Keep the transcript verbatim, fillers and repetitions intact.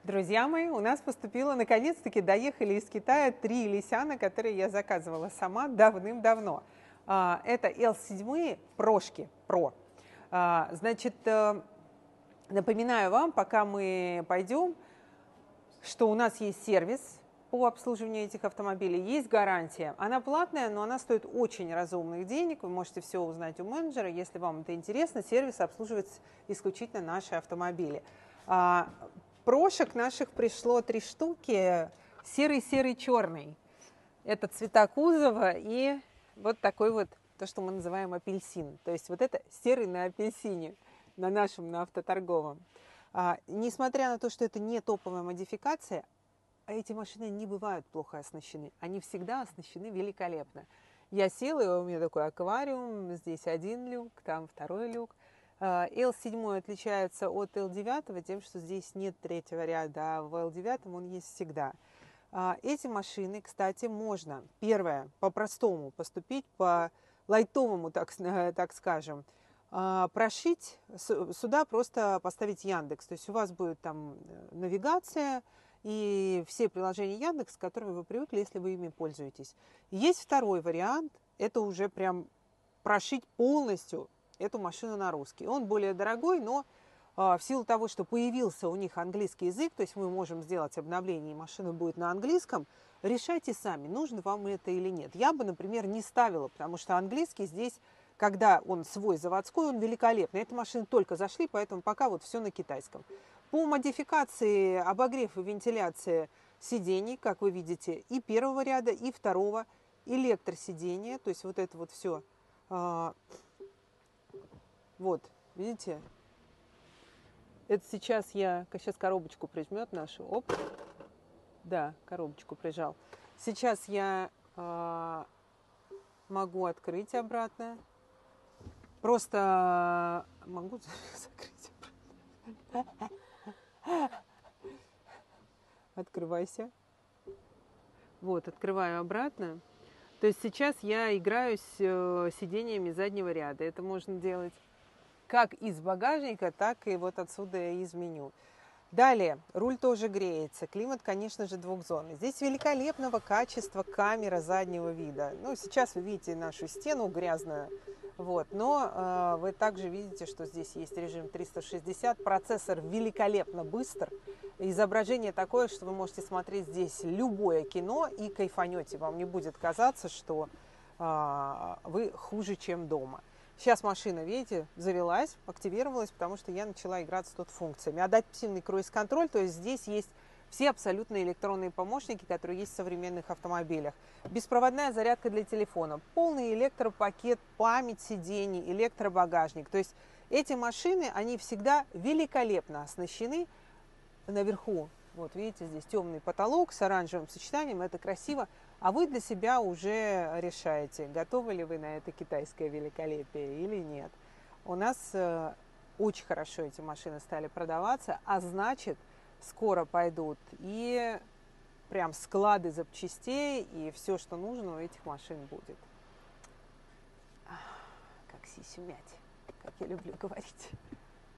Друзья мои, у нас поступило, наконец-таки доехали из Китая три Лисяна, которые я заказывала сама давным-давно. А, Это эл семь прошки, Pro. А, Значит, э, напоминаю вам, пока мы пойдем, что у нас есть сервис по обслуживанию этих автомобилей, есть гарантия. Она платная, но она стоит очень разумных денег. Вы можете все узнать у менеджера. Если вам это интересно, сервис обслуживает исключительно наши автомобили. А, Прошек наших пришло три штуки. Серый, серый, черный. Это цвета кузова и вот такой вот, то, что мы называем апельсин. То есть вот это серый на апельсине, на нашем, на автоторговом. А, несмотря на то, что это не топовая модификация, эти машины не бывают плохо оснащены. Они всегда оснащены великолепно. Я села, и у меня такой аквариум, здесь один люк, там второй люк. эл семь отличается от эл девять тем, что здесь нет третьего ряда, а в эл девять он есть всегда. Эти машины, кстати, можно, первое, по-простому поступить, по лайтовому, так, так скажем, прошить, сюда просто поставить Яндекс. То есть у вас будет там навигация и все приложения Яндекс, к которым вы привыкли, если вы ими пользуетесь. Есть второй вариант, это уже прям прошить полностью эту машину на русский. Он более дорогой, но а, в силу того, что появился у них английский язык, то есть мы можем сделать обновление, и машина будет на английском, решайте сами, нужно вам это или нет. Я бы, например, не ставила, потому что английский здесь, когда он свой заводской, он великолепный. Эти машины только зашли, поэтому пока вот все на китайском. По модификации, обогрев и вентиляция сидений, как вы видите, и первого ряда, и второго, электросидения, то есть вот это вот все. А, вот, видите? Это сейчас я, сейчас коробочку прижмет нашу. Оп. Да, коробочку прижал. Сейчас я э, могу открыть обратно. Просто могу закрыть обратно. Открывайся. Вот, открываю обратно. То есть сейчас я играю с э, сидениями заднего ряда. Это можно делать как из багажника, так и вот отсюда из меню. Далее, руль тоже греется. Климат, конечно же, двухзонный. Здесь великолепного качества камера заднего вида. Ну, сейчас вы видите нашу стену грязную. Вот, но э, вы также видите, что здесь есть режим триста шестьдесят. Процессор великолепно быстр. Изображение такое, что вы можете смотреть здесь любое кино и кайфанете. Вам не будет казаться, что э, вы хуже, чем дома. Сейчас машина, видите, завелась, активировалась, потому что я начала играться тут функциями. Адаптивный круиз-контроль, то есть здесь есть все абсолютно электронные помощники, которые есть в современных автомобилях. Беспроводная зарядка для телефона, полный электропакет, память сидений, электробагажник. То есть эти машины, они всегда великолепно оснащены. Наверху, вот видите, здесь темный потолок с оранжевым сочетанием, это красиво. А вы для себя уже решаете, готовы ли вы на это китайское великолепие или нет. У нас э, очень хорошо эти машины стали продаваться, а значит, скоро пойдут и прям склады запчастей, и все, что нужно у этих машин будет. Как сисю мять, как я люблю говорить.